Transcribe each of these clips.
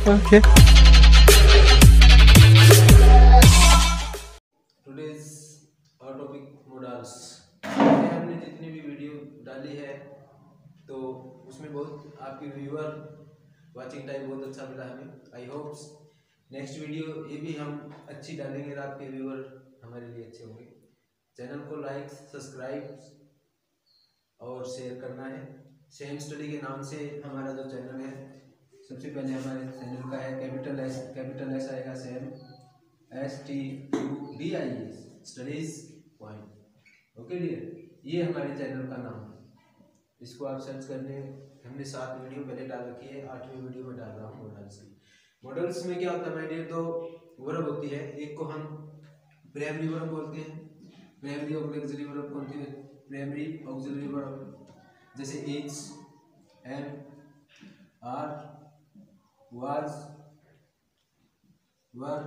Okay. Today's our topic models. हमने जितनी भी वीडियो डाली है तो उसमें बहुत आपकी व्यूअर वाचिंग टाइम बहुत अच्छा मिला हमें। आई होप्स नेक्स्ट वीडियो ये भी हम अच्छी डालेंगे और आपके व्यूअर हमारे लिए अच्छे होंगे। चैनल को लाइक, सब्सक्राइब और शेयर करना है। सेम स्टडी के नाम से हमारा जो चैनल है, सबसे पहले हमारे चैनल का है कैपिटल एस आएगा, same STUDIES studies point. Okay dear, ये हमारे चैनल का नाम है। इसको आप सर्च करने, हमने 7 वीडियो पहले डाल रखी है, 8वीं वीडियो में डाल रहा हूँ मॉडल्स की। मॉडल्स में क्या होता है डियर, तो वर्ब होती है। एक को हम प्राइमरी वर्ब बोलते हैं, प्राइमरी और ऑक्सिलरी वर्ब बोलते हैं। प्राइमरी ऑक्सिलरी वर्ब जैसे is, am, are, was, were,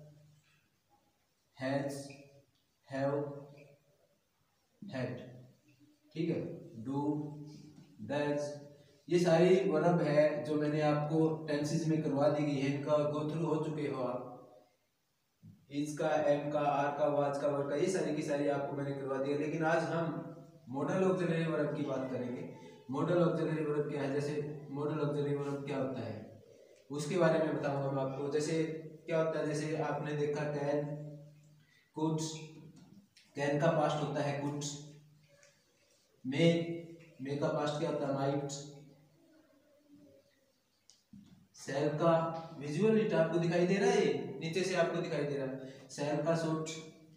has, have, had. ठीक है, डू, डज, ये सारी वर्ब है जो मैंने आपको टेंसेस में करवा दी गई है। इनका गो थ्रू हो चुके हो आप। इज का, एम का, आर का, वाज का, वर का, ये सारी की सारी आपको मैंने करवा दिया। लेकिन आज हम मॉडल ऑक्सिलरी वर्ब की बात करेंगे। मॉडल ऑक्सिलरी वर्ब क्या है, जैसे मॉडल ऑक्सिलरी वर्ब क्या होता है उसके बारे में बताऊंगा मैं आपको। जैसे क्या होता है, जैसे आपने देखा कैन, कुड, कैन का पास्ट होता है कुड। मे का पास्ट क्या होता है माइट। सेल का विजुअल इट आपको दिखाई दे रहा है, नीचे से आपको दिखाई दे रहा है, सेल का सूट।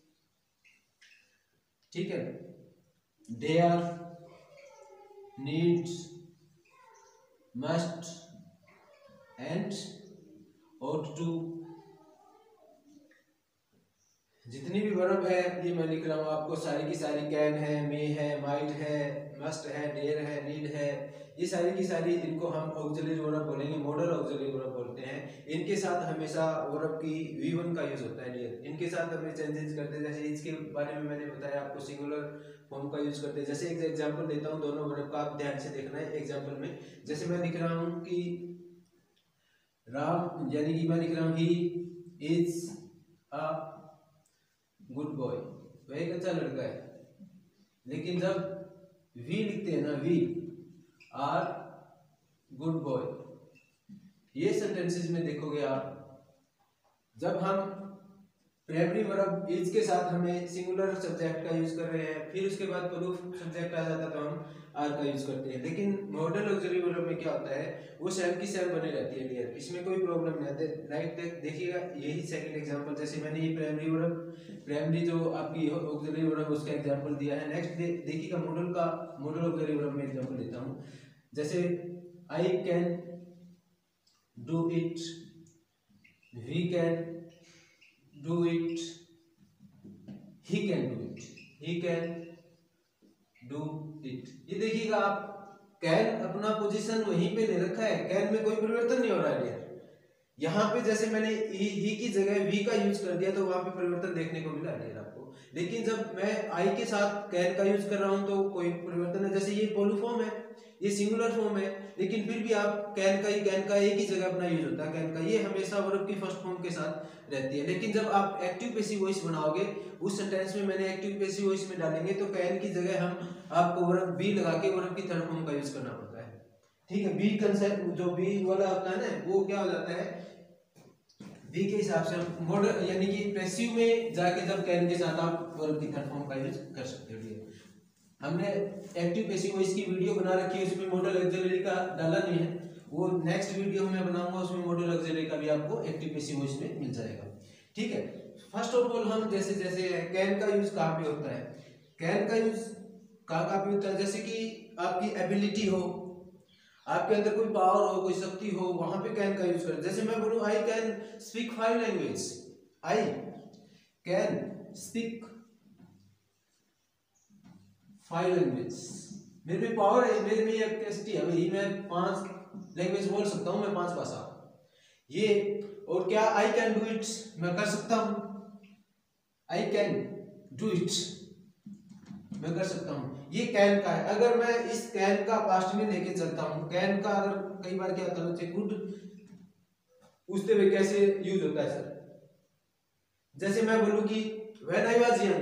ठीक है, dare, needs, must and ought to। जितनी भी वर्ब है ये मैं लिख रहा हूँ आपको, सारी की सारी कैन है, मे है, माइट है, मस्ट है, डेयर है, नीड है, ये सारी की सारी, इनको हम ऑक्सिलरी वर्ब बोलेंगे, मॉडल ऑक्सिलरी वर्ब बोलते हैं। इनके साथ हमेशा वर्ब की V1 का यूज होता है डियर। इनके साथ हमें चेंजेस करते हैं। जैसे इसके बारे में मैंने बताया आपको, सिंगुलर फॉर्म का यूज करते हैं। जैसे एक एग्जाम्पल देता हूँ, दोनों वर्ब का आप ध्यान से देखना है। एग्जाम्पल में जैसे मैं लिख रहा हूँ कि राम, यानी कि मैं लिख रहा हूँ he is a good boy, वह एक अच्छा लड़का है। लेकिन जब वी लिखते हैं ना, वी आर गुड बॉय, ये सेंटेंसेस में देखोगे आप, जब हम प्राइमरी वर्ब इज के साथ हमें सिंगुलर सब्जेक्ट का यूज कर रहे हैं, फिर उसके बाद प्रूफ सब्जेक्ट आ जाता तो हम आर का यूज करते हैं। लेकिन मॉडल ऑक्सिलरी वर्ब में क्या होता है, वो सेम की सेम बनी रहती है डियर, इसमें कोई प्रॉब्लम नहीं आती। राइट, देखिएगा यही सेकंड एग्जांपल। जैसे मैंने ये प्राइमरी वर्ब, प्राइमरी जो आपकी ऑक्सिलरी वर्ब उसका एग्जांपल दिया है। नेक्स्ट देखिएगा मॉडल का, मॉडल ऑक्सिलरी वर्ब में एग्जांपल देता हूं। जैसे I can do it, we can do it, he can do it, he can do it। ये देखिएगा आप, कैन अपना पोजीशन वहीं पे ले रखा है, कैन में कोई परिवर्तन नहीं हो रहा है। यहाँ पे जैसे मैंने ही की जगह वी का यूज कर दिया तो वहां पे परिवर्तन देखने को मिला है आपको। लेकिन जब मैं आई के साथ कैन का यूज कर रहा हूं तो कोई परिवर्तन है। जैसे ये पॉलीफॉर्म है, ये सिंगुलर फॉर्म है, लेकिन फिर भी आप कैन का एक ही जगह अपना यूज होता है। कैन का ये हमेशा वर्ब की फर्स्ट फॉर्म के साथ रहती है। लेकिन जब आप एक्टिव पैसिव वॉइस बनाओगे, उस सेंटेंस में मैंने एक्टिव पैसिव वॉइस में डालेंगे तो कैन की जगह हम आपको वर्ब बी लगा के वर्ब की थर्ड फॉर्म का यूज करना पड़ता है। ठीक है, बी कंसेप्ट जो बी वाला होता है ना, वो क्या हो जाता है, बी के हिसाब से हम मॉडल, यानी कि पैसिव में जाके जब कैन के साथ आप वर्ब की थर्ड फॉर्म का यूज कर सकते हो। हमने एक्टिव पैसिव वॉइस की वीडियो बना रखी है, उसमें मॉडल ऑक्सिलरी का डाला नहीं है, वो नेक्स्ट वीडियो में बनाऊंगा, उसमें मॉडल ऑक्सिलरी का भी आपको एक्टिव पैसिव वॉइस में मिल जाएगा। ठीक है, फर्स्ट ऑफ ऑल हम जैसे कैन का यूज कहाँ पे होता है, कैन का यूज कहाँ पे होता है, जैसे कि आपकी एबिलिटी हो, आपके अंदर कोई पावर हो, कोई शक्ति हो, वहां पे कैन का यूज करें। जैसे मैं बोलूं I can speak 5 language, I can speak 5 language, मेरे में पावर है, मेरे में ये कैपेसिटी है, भाई मैं 5 लैंग्वेज बोल सकता हूं, मैं 5 भाषा ये। और क्या आई कैन डू इट, मैं कर सकता हूं, आई कैन डू इट, मैं कर सकता हूं, ये कैन का है। अगर मैं इस कैन का पास्ट में लेके चलता हूं, कैन का अगर कई बार क्या होता है बच्चे, कुड पूछते हुए कैसे यूज होता है सर। जैसे मैं बोलूं कि when I was young,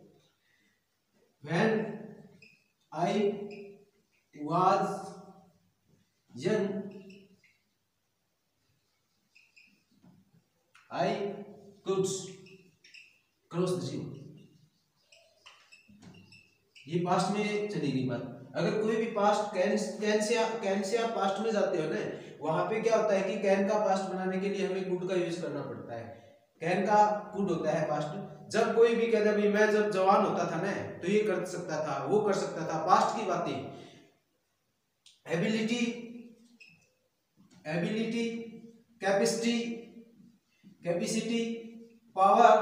when I was young I could cross the river. ये पास्ट में चली गई बात। अगर कोई भी पास्ट कैन से आप पास्ट में जाते हो ना, वहां पे क्या होता है कि कैन का पास्ट बनाने के लिए हमें कुड का यूज करना पड़ता है। कैन का कुड होता है पास्ट। जब कोई भी कहता है मैं जब जवान होता था ना तो ये कर सकता था, वो कर सकता था, पास्ट की बातें। Ability, capacity, power,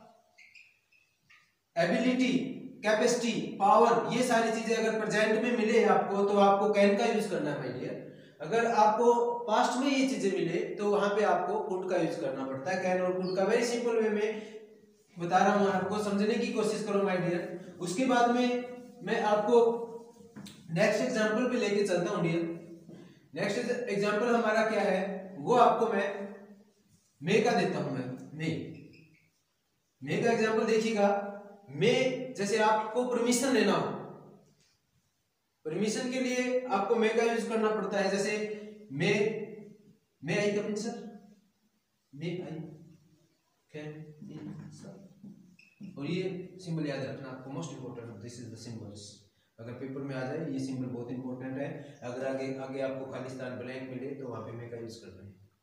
ability, capacity, power, ये सारी चीजें अगर प्रेजेंट में मिले आपको तो आपको कैन का यूज करना है माय डियर। अगर आपको पास्ट में ये चीजें मिले तो वहां पे आपको कुड का यूज करना पड़ता है। कैन और कुड का वेरी सिंपल वे में बता रहा हूं, आपको समझने की कोशिश करो माय डियर। उसके बाद में मैं आपको नेक्स्ट एग्जांपल पे लेके चलता हूं डियर। नेक्स्ट एग्जांपल हमारा क्या है वो आपको मैं मे का देता हूं। मैं मे का एग्जांपल देखिएगा। मे जैसे आपको परमिशन लेना हो, परमिशन के लिए आपको मे का यूज करना पड़ता है। जैसे may I come in sir, may I can in sir. और ये सिंबल याद रखना आपको, most important, this is the symbols. अगर पेपर में आ जाए ये सिंबल बहुत इंपॉर्टेंट है। अगर आगे आपको खाली स्थान ब्लैंक मिले तो वहां पे मे का यूज करना है।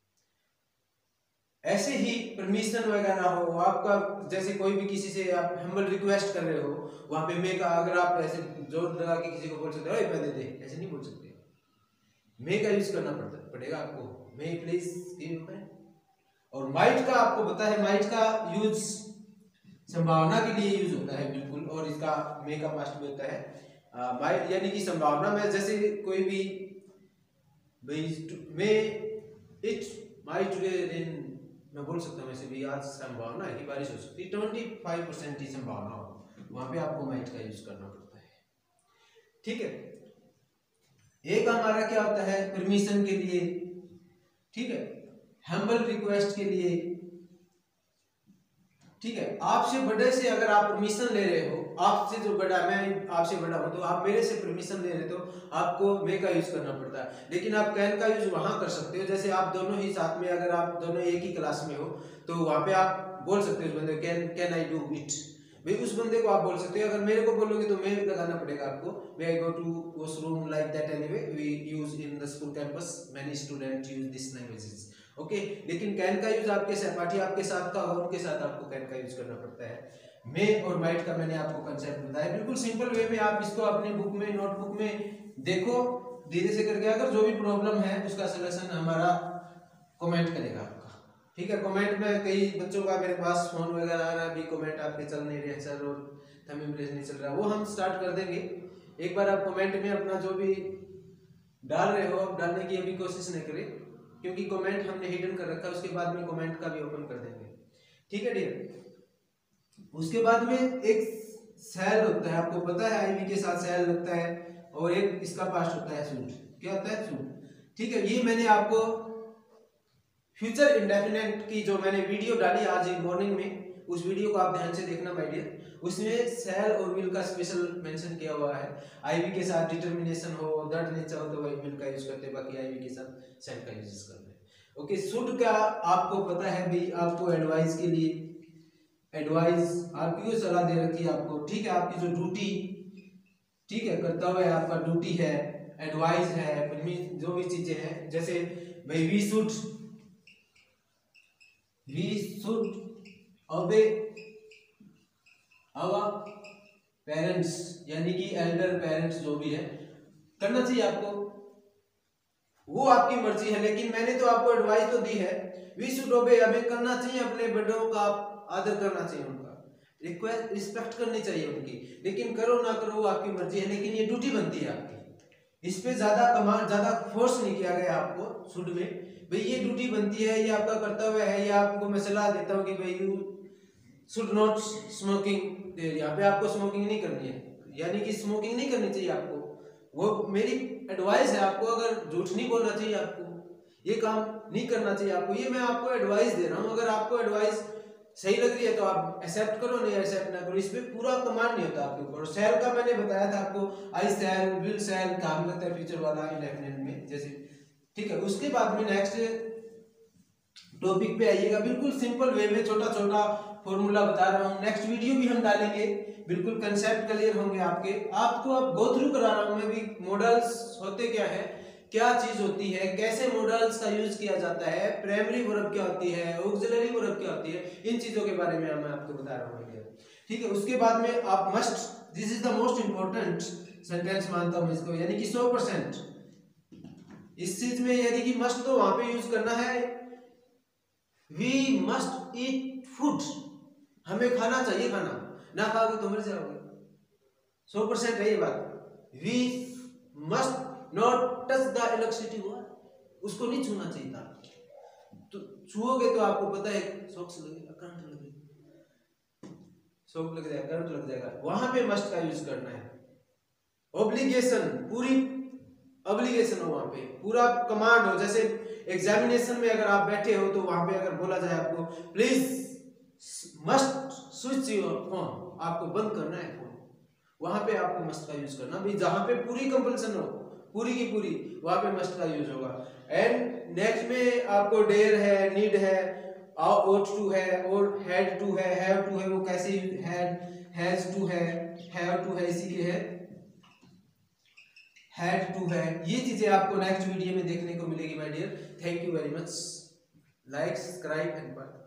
ऐसे ही परमिशन वगैरह हो आपका, जैसे कोई भी किसी से आप हम्बल रिक्वेस्ट कर रहे हो, वहां पे मे का, अगर आप ऐसे जोर लगा के किसी को बोल सकते हो पैसे दे, ऐसे नहीं बोल सकते, मे का यूज करना पड़ेगा आपको। May please give me. और माइट का आपको पता है, माइट का यूज संभावना के लिए यूज होता है बिल्कुल, और इसका मे का पास्ट भी होता है। माइट यानी कि संभावना में, जैसे कोई भी मे इट माइट रेन, मैं बोल सकता हूँ वैसे भी आज संभावना है कि बारिश हो सकती है, 25% की संभावना हो, वहां पे आपको माइट का यूज करना पड़ता है। ठीक है, एक हमारा क्या होता है परमिशन के लिए, ठीक है, हम्बल रिक्वेस्ट के लिए, ठीक है, आपसे बड़े से अगर आप परमिशन ले रहे हो, आपसे जो बड़ा, मैं आपसे बड़ा हूं तो आप मेरे से परमिशन ले रहे तो आपको मे का यूज करना पड़ता है। लेकिन आप कैन का यूज वहां कर सकते हो, जैसे आप दोनों ही साथ में, अगर आप दोनों एक ही क्लास में हो तो वहां पे आप बोल सकते हो उस बंदे कैन आई डू इट, भाई उस बंदे को आप बोल सकते हो। अगर मेरे को बोलोगे तो मे लगाना पड़ेगा आपको, may I go to washroom like that, anyway we use in the school campus, many student use this languages, okay. लेकिन कैन का यूज आपके सहपाठी आपके साथ का हो, उनके साथ आपको कैन का यूज करना पड़ता है। मे और माइट का मैंने आपको कंसेप्ट बताया बिल्कुल सिंपल वे में। आप इसको अपनी बुक में, नोटबुक में देखो धीरे से करके, अगर जो भी प्रॉब्लम है उसका सलूशन हमारा कमेंट करेगा आपका, ठीक है। कमेंट में कई बच्चों का मेरे पास फोन वगैरह आ रहा है, अभी कमेंट आपके चल नहीं रहे सर, और थंबनेल नहीं चल रहा, वो हम स्टार्ट कर देंगे। एक बार आप कमेंट में अपना जो भी डाल रहे हो, आप डालने की अभी कोशिश नहीं करें, क्योंकि कमेंट हमने हिडन कर रखा है, उसके बाद में कमेंट का भी ओपन कर देंगे, ठीक है डियर। उसके बाद में एक सेल होता है, आपको पता है आईवी के साथ सेल लगता है, और एक इसका पास्ट होता है सूट, क्या होता है सूट, ठीक है। ये मैंने आपको फ्यूचर इंडेफिनेट की जो मैंने वीडियो डाली आज मॉर्निंग में, उस वीडियो को आप ध्यान से देखना माय डियर, उसमें सेल और विल का स्पेशल मेंशन किया हुआ है। आईवी के साथ डिटर्मिनेशन हो, दर्द नेचर हो तो वही विल का यूज करते, बाकी आईवी के साथ सेल का यूज करते हैं, ओके। शुड का आपको पता है भाई, आपको एडवाइस के लिए, एडवाइस आपकी सलाह दे रखी है आपको, ठीक है, आपकी जो ड्यूटी, ठीक है, कर्तव्य है आपका, ड्यूटी है, एडवाइस है, जो भी चीजें हैं, जैसे भाई we should obey our parents, यानी कि एल्डर पेरेंट्स जो भी है करना चाहिए आपको, वो आपकी मर्जी है। लेकिन मैंने तो आपको एडवाइस तो दी है, वी शुड ओबे, हमें करना चाहिए, अपने बड़ों का आदर करना चाहिए, उनका रिक्वेस्ट रिस्पेक्ट करनी चाहिए उनकी, लेकिन करो ना करो वो आपकी मर्जी है, लेकिन ये ड्यूटी बनती है आपकी, इस पे ज्यादा कमांड, ज्यादा फोर्स नहीं किया गया आपको शुड में, भाई ये ड्यूटी बनती है, ये आपका कर्तव्य है, या आपको मैं सलाह देता हूँ कि भाई यू शुड नॉट स्मोकिंग, यहाँ पे आपको स्मोकिंग नहीं करनी है, यानी कि स्मोकिंग नहीं करनी चाहिए आपको, वो मेरी एडवाइस है आपको, अगर झूठ नहीं बोलना चाहिए आपको, ये काम नहीं करना चाहिए आपको। ये मैं आपको एडवाइस दे रहा हूँ, अगर आपको एडवाइस सही लग रही है तो आप एक्सेप्ट करो, नहीं एक्सेप्ट ना करो। इस पे पूरा कमांड नहीं होता आपके ऊपर। सेल का मैंने बताया था आपको, आई सेल, विल सेल, काम करता है फ्यूचर वाला इंडेफिनिट में जैसे, ठीक है। उसके बाद में नेक्स्ट टॉपिक पे आइएगा, बिल्कुल सिंपल वे में छोटा छोटा फॉर्मूला बता रहा हूँ। नेक्स्ट वीडियो भी हम डालेंगे, बिल्कुल कंसेप्ट क्लियर होंगे आपके। आपको अब गो थ्रू करा रहा हूँ मैं भी, मॉडल्स होते क्या है, क्या चीज होती है, कैसे मॉडल्स का यूज किया जाता है, प्राइमरी वर्ब क्या होती है, ऑक्सिलरी वर्ब क्या होती है, इन चीजों के बारे में मैं आपको बता रहा हूँ, ठीक है। उसके बाद में आप must, this is the most important sentence मानता हूँ इसको, यानी कि 100% इस चीज में, यानी कि मस्ट तो वहां पे यूज करना है, वी मस्ट ईट फूड, हमें खाना चाहिए खाना, ना खाओगे तो मर जाओगे, 100% है ये बात। We must not touch the electricity, हुआ उसको नहीं छूना चाहिए था, तो छुओगे तो आपको पता है शॉक लगेगा, करंट लगेगा, शॉक लग जाएगा, करंट लग जाएगा, वहां पे मस्ट का यूज करना है। ऑब्लिगेशन, पूरी ऑब्लिगेशन हो, वहां पे पूरा कमांड हो, जैसे एग्जामिनेशन में अगर आप बैठे हो तो वहां पे अगर बोला जाए आपको please must switch your phone, आपको बंद करना है फोन, वहां पे आपको मस्ट का यूज करना भाई, जहां पे पूरी कंपल्सन हो, पूरी की पूरी, वहां पे मस्ट का यूज होगा। एंड नेक्स्ट में आपको डेयर है, नीड है, ought to है, और had to है, have to है, वो कैसे had, has to है, have to है, इसी के है had to है, ये चीजें आपको नेक्स्ट वीडियो में देखने को मिलेगी my dear. Thank you very much, like, subscribe and